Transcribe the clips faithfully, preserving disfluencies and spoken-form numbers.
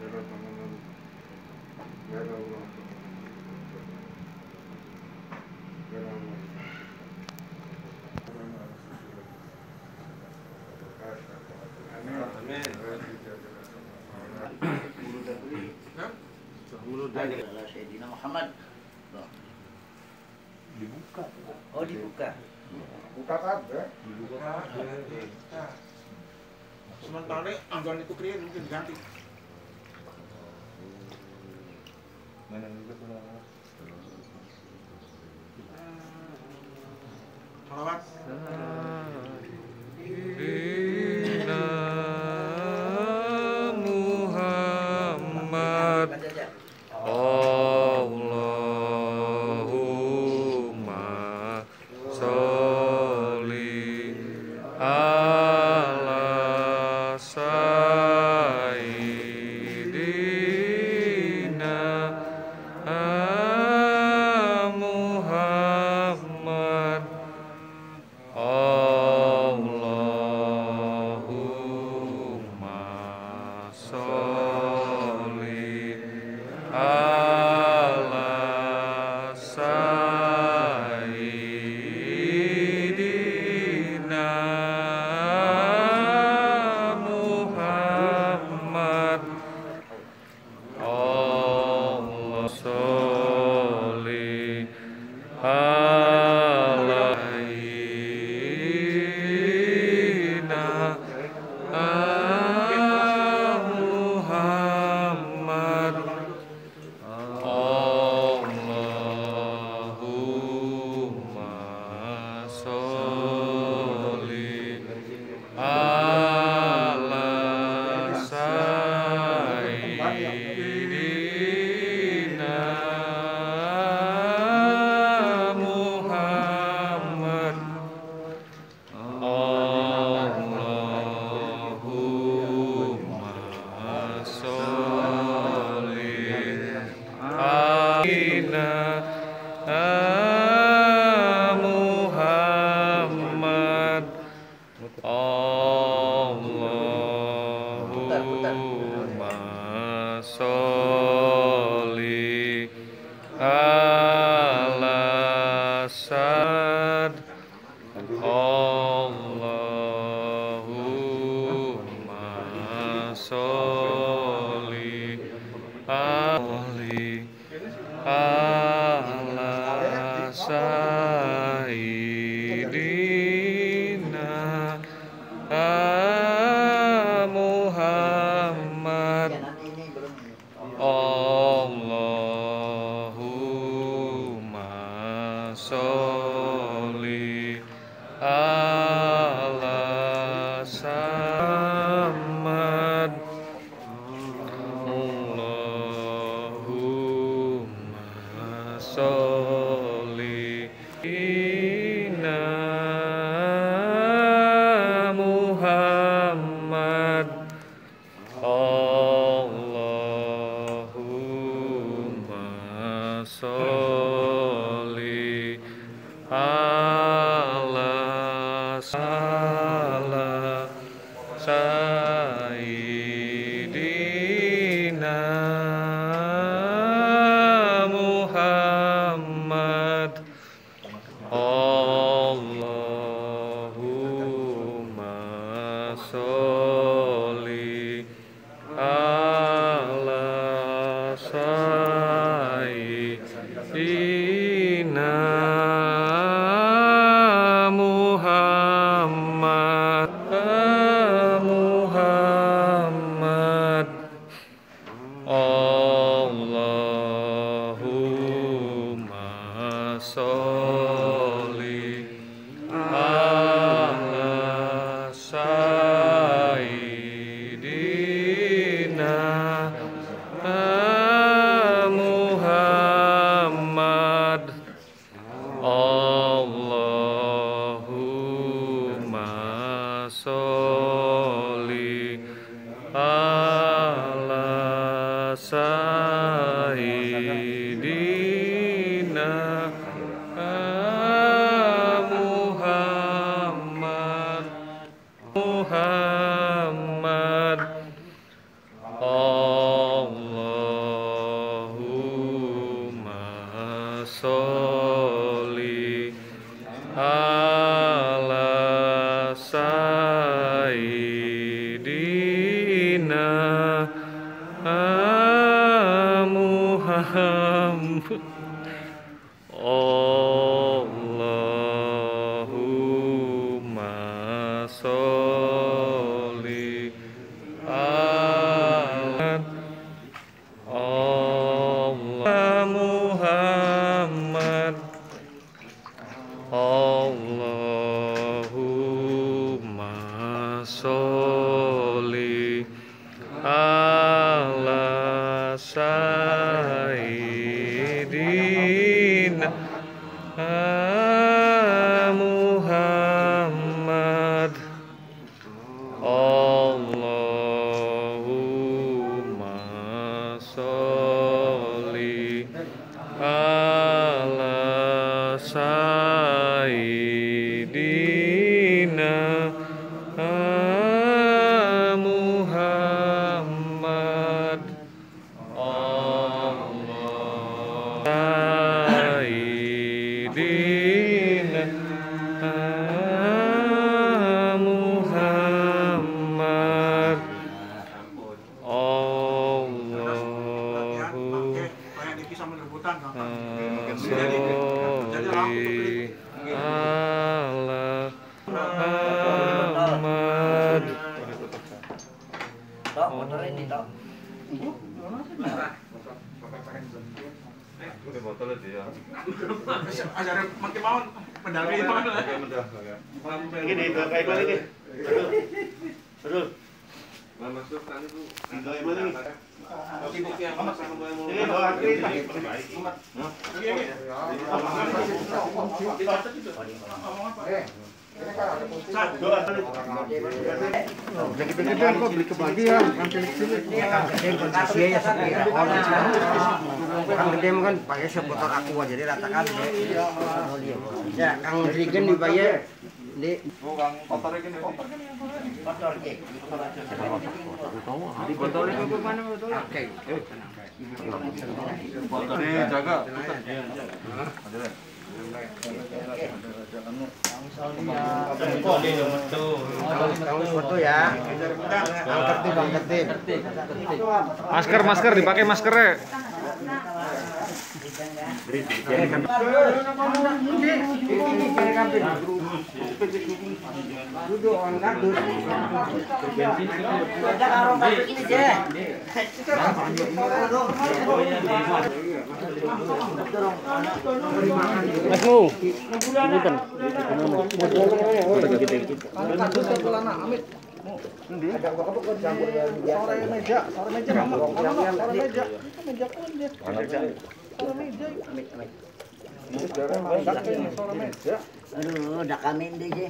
Sayyidina Muhammad. Dibuka. Oh, dibuka. Buka kabeh. Dibuka. Sementara anggaran itu kriya mungkin ganti. Mana juga pernah. Salawat. Muhammad Allahumma sholli ala sayyidina Muhammad Allahumma sholli ala sayyidina Muhammad Allah sholli ala sayyidina Muhammad Allahumma sholli ala sayyidina Muhammad Allahumma sholli ala Muhammad Allahumma sholli ala sad Allahumma sholli ala sayyidina Muhammad Allahumma sholli ala Muhammad Allahumma sholli ala Muhammad Allahumma sholli ala sala sayyidina Muhammad Allahumma sholli ala sayyidina Muhammad Muhammad Allahumma sholli ala sayyidina Muhammad Allahumma sholli ala sayyidina Muhammad Muhammad Muhammad Allahumma sholli ala Allah Muhammad Allahumma sholli ala sayyidina Muhammad Allahumma sholli ala sayyidina Muhammad Allah sayyidina Muhammad Allahu sholli ala Muhammad. Tok, motor ini tok. Udah botol aja ya. Ajaran makin mau medali mana? Gini, kayak gini nih. Terus. Masuk kan itu. Enggak mana nih? Sibuk yang masak kembali mau. Ini bawa kiri. Gede-gede kok beli kebagian, yang cilik-cilik. Iya ya sih. Kang gede kan pakai seputar aku aja jadi ratakan. Ya, Kang Drigen dibayar di Oh, Kang kotornya gini, kotor gini. Motor ke. di botol itu mana botol? Oke. Kotornya jaga. Kamu foto ya. Kang tertib, Kang tertib. Masker, masker dipakai maskernya. Duduk on kardus. Ada karo kardus ini, Je. Masmu. Sore meja, sore meja mama. Sore meja. Meja pun dia. Sore meja. Sore meja. Aduh, udah kamin deh, Je.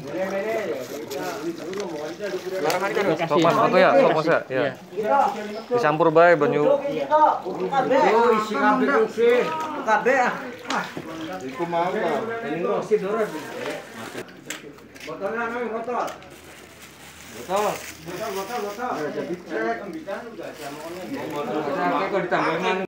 Sok mas foto ya, sok mas ya. Ya. Disampur bae banyu. Kabeh. Isi kabeh kursi. Kabeh. Iku mau Pak. Ini kursi dorong. Botolnya mana botol? Botol. Botol, botol, botol. Jadi cek. Bisa juga jamuannya. Kok ditambahin